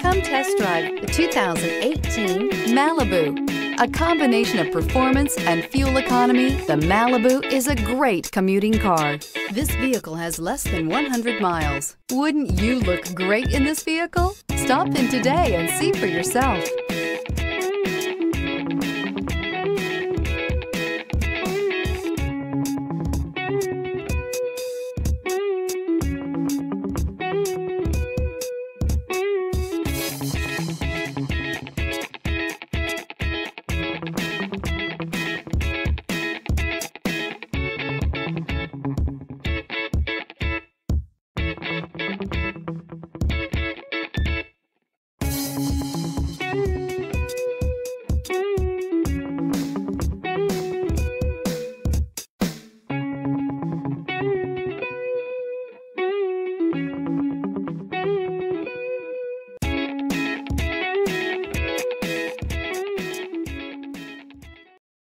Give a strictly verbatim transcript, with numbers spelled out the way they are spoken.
Come test drive the two thousand eighteen Malibu. A combination of performance and fuel economy, the Malibu is a great commuting car. This vehicle has less than one hundred miles. Wouldn't you look great in this vehicle? Stop in today and see for yourself.